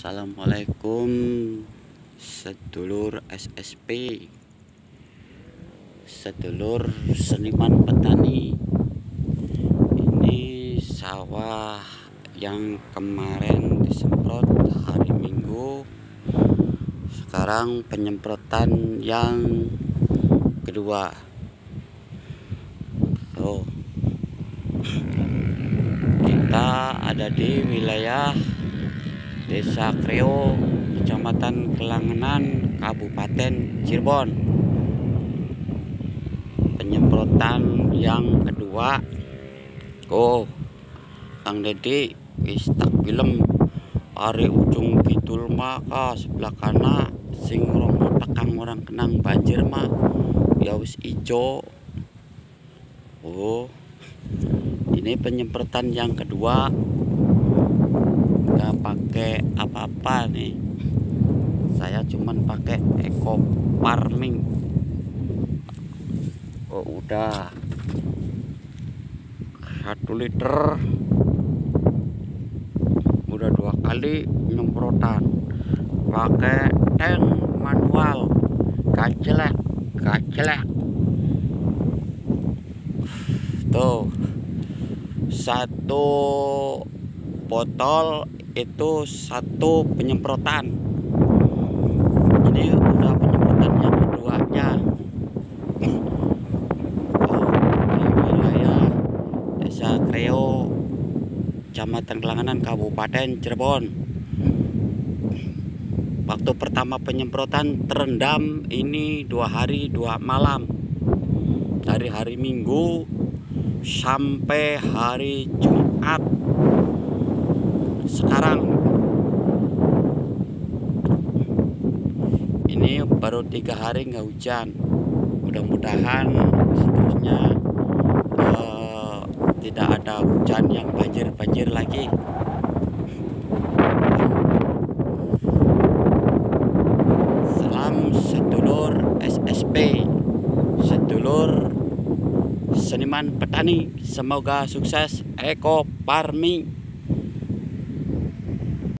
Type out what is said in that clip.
Assalamualaikum sedulur SSP, sedulur seniman petani. Ini sawah yang kemarin disemprot hari Minggu. Sekarang penyemprotan yang kedua. Kita ada di wilayah Desa Kreo, Kecamatan Kelangenan, Kabupaten Cirebon. Penyemprotan yang kedua. Kang Dedi wis tak film ari ujung kidul maka sebelah kana sing romo tekang orang kenang banjir mah ya wis ijo. Ini penyemprotan yang kedua. Nggak pakai apa-apa nih, saya cuman pakai eco farming. Udah 1 liter, udah 2 kali penyemprotan pakai tank manual, gajelek tuh. 1 botol itu 1 penyemprotan. Ini udah penyemprotan yang keduanya. Di wilayah Desa Kreo, Kecamatan Kelangenan, Kabupaten Cirebon. Waktu pertama penyemprotan terendam ini 2 hari 2 malam, dari hari Minggu sampai hari Jumat. Sekarang ini baru 3 hari nggak hujan. Mudah-mudahan seterusnya tidak ada hujan yang banjir lagi. Salam sedulur SSP, sedulur seniman petani, semoga sukses eco farming.